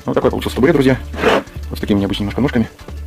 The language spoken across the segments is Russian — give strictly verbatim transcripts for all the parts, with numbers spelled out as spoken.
Вот такой получился табурет, друзья. Вот с такими необычными немножко ножками.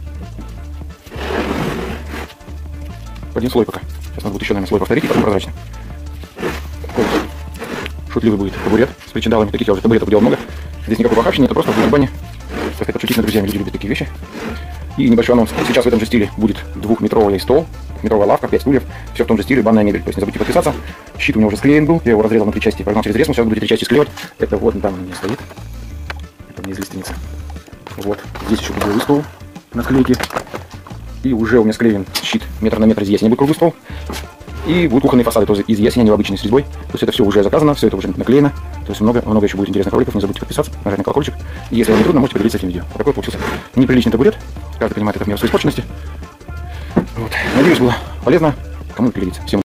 Один слой пока. Сейчас надо будет еще, наверное, слой повторить и потом прозрачный. Такой вот шутливый будет табурет с причиндалами. Таких я уже табуретов делал много. Здесь никакой похабщины, это просто будет в бане. Так это шутить над друзьями, люди любят такие вещи. И небольшой анонс. Сейчас в этом же стиле будет двухметровый стол, метровая лавка, пять стульев. Все в том же стиле, банная мебель. То есть не забудьте подписаться. Щит у меня уже склеен был. Я его разрезал на три части, прогнал через резку. Сейчас буду три части склеивать. Это вот там у меня стоит. Это мне из лиственницы. Вот. Здесь еще будет стол на склейке. И уже у меня склеен щит метр на метр из ясеня, будет круглый стол. И будут кухонные фасады тоже из ясеня, не в обычной с резьбой. То есть это все уже заказано, все это уже наклеено. То есть много, много еще будет интересных роликов. Не забудьте подписаться, нажать на колокольчик. И если вам не трудно, можете поделиться этим видео. Вот такой получился неприличный табурет. Каждый понимает это в меру своей испорченности. Вот. Надеюсь, было полезно. Кому пригодится. Всем